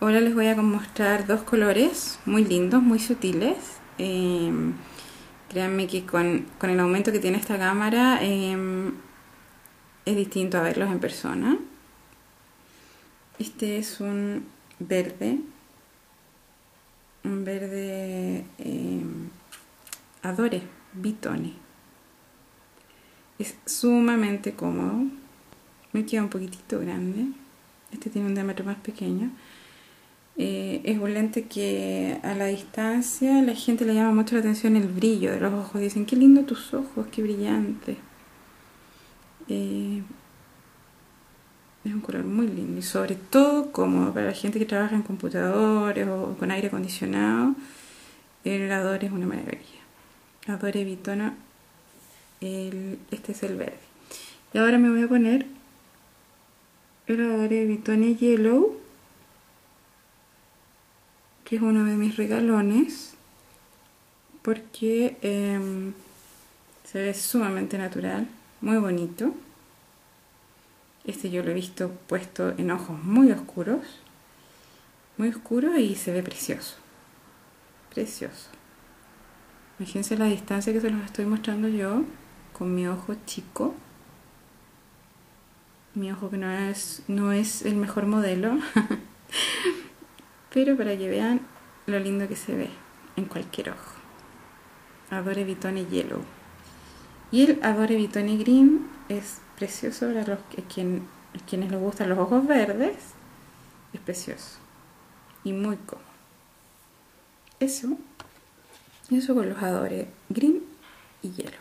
Ahora les voy a mostrar dos colores muy lindos, muy sutiles. Créanme que con el aumento que tiene esta cámara es distinto a verlos en persona. Este es un verde Adore Vitone. Es sumamente cómodo. Me queda un poquitito grande. Este tiene un diámetro más pequeño. Es un lente que a la distancia la gente le llama mucho la atención el brillo de los ojos. Dicen, qué lindo tus ojos, qué brillante. Es un color muy lindo y sobre todo cómodo para la gente que trabaja en computadores o con aire acondicionado. El Adore es una maravilla. Adore Vitone, este es el verde. Y ahora me voy a poner el Adore Vitone Yellow, que es uno de mis regalones, porque se ve sumamente natural, muy bonito. Este yo lo he visto puesto en ojos muy oscuros y se ve precioso, precioso. Imagínense la distancia que se los estoy mostrando yo con mi ojo chico, mi ojo que no es el mejor modelo, pero para que vean lo lindo que se ve en cualquier ojo. Adore Vitone Yellow. Y el Adore Vitone Green es precioso para quienes les gustan los ojos verdes. Es precioso y muy cómodo. Eso con los Adore Green y Yellow.